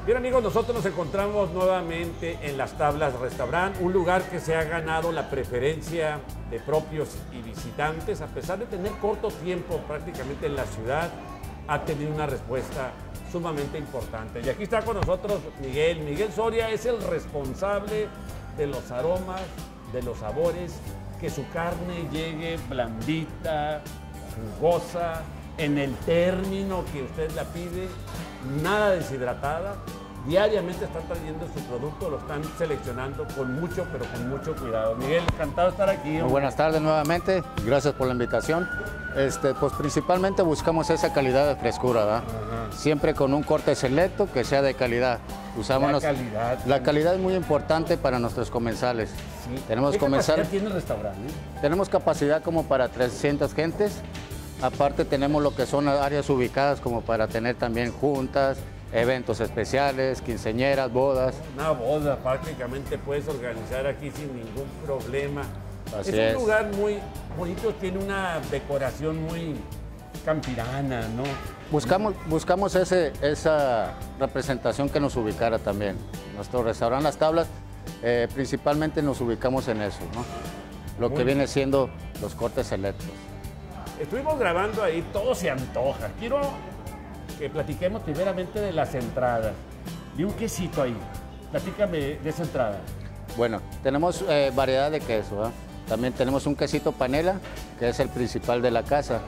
Bien amigos, nosotros nos encontramos nuevamente en Las Tablas Restaurant, un lugar que se ha ganado la preferencia de propios y visitantes. A pesar de tener corto tiempo prácticamente en la ciudad, ha tenido una respuesta sumamente importante. Y aquí está con nosotros Miguel. Miguel Soria es el responsable de los aromas, de los sabores, que su carne llegue blandita, jugosa, en el término que usted la pide, nada deshidratada. Diariamente están trayendo su producto, lo están seleccionando con mucho, pero con mucho cuidado. Miguel, encantado de estar aquí. Muy buenas tardes nuevamente, gracias por la invitación. Pues principalmente buscamos esa calidad de frescura, ¿verdad? Siempre con un corte selecto que sea de calidad. Usamos la calidad es muy importante para nuestros comensales. Sí. Tenemos ¿Qué capacidad tiene el restaurante? Tenemos capacidad como para 300 gentes. Aparte tenemos lo que son áreas ubicadas como para tener también juntas, eventos especiales, quinceañeras, bodas. Una boda prácticamente puedes organizar aquí sin ningún problema. Así es un lugar muy bonito, tiene una decoración muy campirana, ¿no? Buscamos esa representación que nos ubicara también. Nuestro restaurante Las Tablas, principalmente nos ubicamos en eso, ¿no? Lo que viene siendo los cortes selectos. Estuvimos grabando ahí, todo se antoja. Quiero que platiquemos primeramente de las entradas. Vi un quesito ahí. Platícame de esa entrada. Bueno, tenemos variedad de queso, ¿eh? También tenemos un quesito panela, que es el principal de la casa.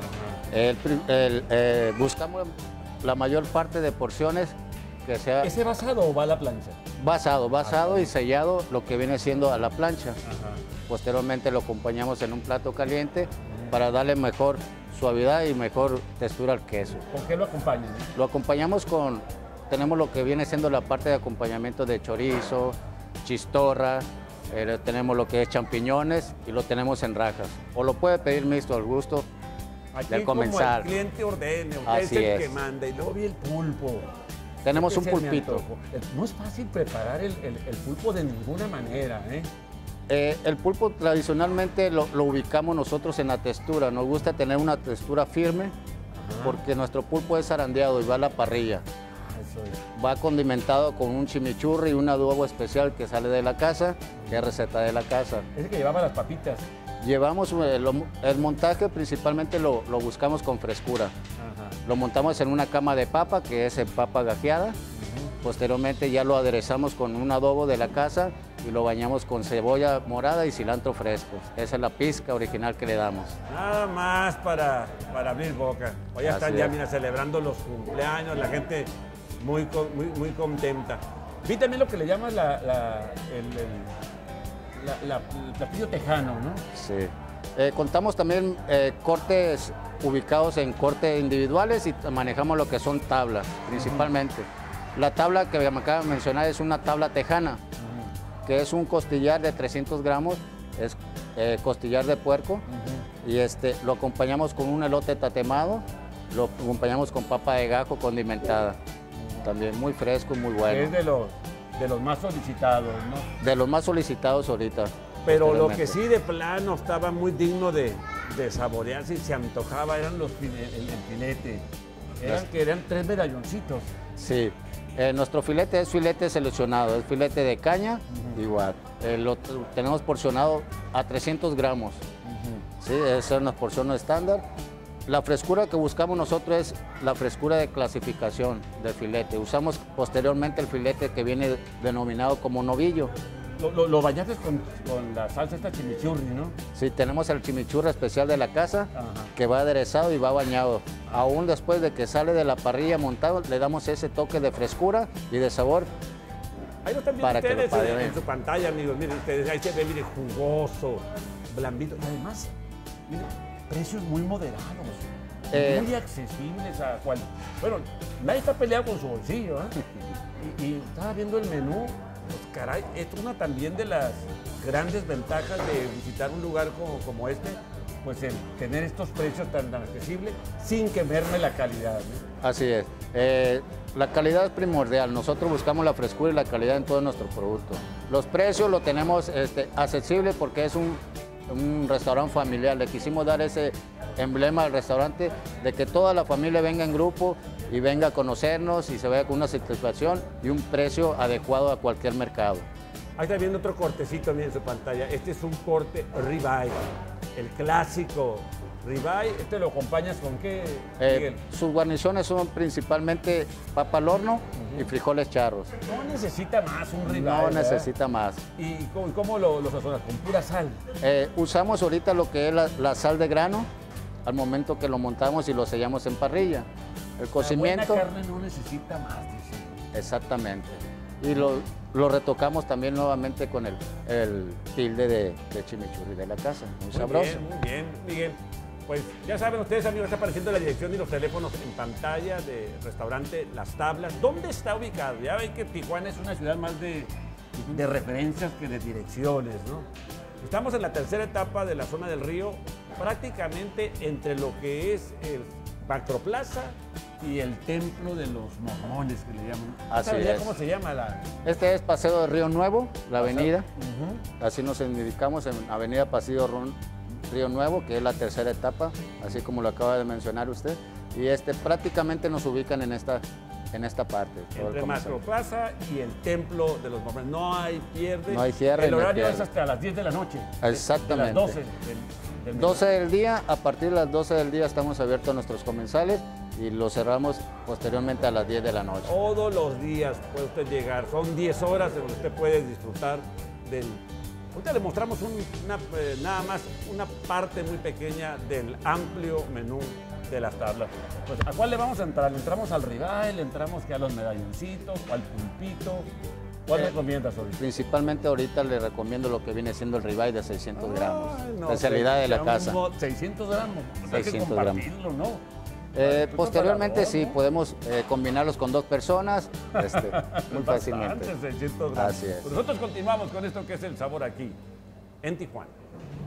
Buscamos la mayor parte de porciones que sea... ¿Ese basado o va a la plancha? Basado y sellado, lo que viene siendo a la plancha. Posteriormente lo acompañamos en un plato caliente para darle mejor suavidad y mejor textura al queso. ¿Con qué lo acompañan? Lo acompañamos tenemos lo que viene siendo la parte de acompañamiento de chorizo, chistorra, tenemos lo que es champiñones y lo tenemos en rajas. O lo puede pedir mixto al gusto del comensal. Como el cliente ordene, usted es el que manda. Y luego vi el pulpo. Tenemos un pulpito. No es fácil preparar el pulpo de ninguna manera, ¿eh? El pulpo tradicionalmente lo ubicamos nosotros en la textura. Nos gusta tener una textura firme porque nuestro pulpo es zarandeado y va a la parrilla. Va condimentado con un chimichurri y un adobo especial que sale de la casa, que es receta de la casa. Ese que llevaba las papitas. Llevamos el montaje, principalmente lo buscamos con frescura. Lo montamos en una cama de papa, que es en papa gajeada. Posteriormente ya lo aderezamos con un adobo de la casa y lo bañamos con cebolla morada y cilantro fresco. Esa es la pizca original que le damos. Nada más para abrir boca. Hoy ya están mira, celebrando los cumpleaños, la gente muy contenta. Vi también lo que le llaman el platillo tejano, ¿no? Sí. Contamos también cortes ubicados en cortes individuales y manejamos lo que son tablas, principalmente. La tabla que me acaba de mencionar es una tabla tejana, que es un costillar de 300 gramos, es costillar de puerco, y lo acompañamos con un elote tatemado, lo acompañamos con papa de gajo condimentada, también muy fresco y muy bueno. Es de los más solicitados, ¿no? De los más solicitados ahorita. Pero lo que sí de plano estaba muy digno de saborear, si se antojaba, eran el filete. Eran 3 medalloncitos. Sí. Nuestro filete es filete seleccionado, es filete de caña, igual. Lo tenemos porcionado a 300 gramos. Sí, esa es una porción estándar. La frescura que buscamos nosotros es la frescura de clasificación del filete. Usamos posteriormente el filete que viene denominado como novillo. Lo bañaste con la salsa esta chimichurri, ¿no? Sí, tenemos el chimichurri especial de la casa, que va aderezado y va bañado. Aún después de que sale de la parrilla montado, le damos ese toque de frescura y de sabor. Ahí lo están viendo ustedes en su pantalla, amigos. Miren ustedes, ahí se ve, mire, jugoso, blandito. Y además, mire, precios muy moderados, muy accesibles a cual. Bueno, nadie está peleado con su bolsillo, ¿eh? y estaba viendo el menú. Pues caray, es una también de las grandes ventajas de visitar un lugar como este, pues el tener estos precios tan accesibles sin que merme la calidad, ¿no? Así es. La calidad es primordial. Nosotros buscamos la frescura y la calidad en todo nuestro producto. Los precios lo tenemos accesible porque es un restaurante familiar. Le quisimos dar ese emblema al restaurante de que toda la familia venga en grupo y venga a conocernos y se vaya con una satisfacción y un precio adecuado a cualquier mercado. Ahí está viendo otro cortecito también en su pantalla. Este es un corte ribeye, el clásico ribeye. ¿Este lo acompañas con qué, Miguel? Sus guarniciones son principalmente papa al horno y frijoles charros. No necesita más un ribeye. No ¿verdad? necesita más. ¿Y cómo lo sazonas? ¿Con pura sal? Usamos ahorita lo que es la sal de grano al momento que lo montamos y lo sellamos en parrilla. El cocimiento. La buena carne no necesita más, dice. Exactamente. Y lo retocamos también nuevamente con el tilde de chimichurri de la casa. Muy sabroso. Muy bien, Miguel. Pues ya saben ustedes, amigos, está apareciendo la dirección y los teléfonos en pantalla de restaurante Las Tablas. ¿Dónde está ubicado? Ya ven que Tijuana es una ciudad más de referencias que de direcciones, ¿no? Estamos en la tercera etapa de la zona del río, prácticamente entre lo que es el Macroplaza y el Templo de los Mormones, que le llaman. Así es. ¿Cómo se llama? Este es Paseo de Río Nuevo, la avenida. Así nos indicamos en Avenida Paseo Río Nuevo, que es la tercera etapa, así como lo acaba de mencionar usted. Y prácticamente nos ubican en esta parte. Entre Macroplaza y el Templo de los Mormones. No hay pierde. No hay cierre. El horario es hasta las 10 de la noche. Exactamente. De las 12 del 12 del día, a partir de las 12 del día estamos abiertos a nuestros comensales y lo cerramos posteriormente a las 10 de la noche. Todos los días puede usted llegar, son 10 horas en donde usted puede disfrutar del... Ahorita le mostramos nada más una parte muy pequeña del amplio menú de Las Tablas. Pues, ¿a cuál le vamos a entrar? ¿Le entramos al ribeye? ¿Le entramos a los medalloncitos? ¿O al pulpito? ¿Cuál recomiendas ahorita? Principalmente ahorita le recomiendo lo que viene siendo el ribeye de 600 gramos. Especialidad de la casa. 600 gramos. 600 gramos. ¿No? Posteriormente sí, podemos combinarlos con 2 personas muy fácilmente. 600 gramos. Así es. Nosotros continuamos con esto que es el sabor aquí, en Tijuana.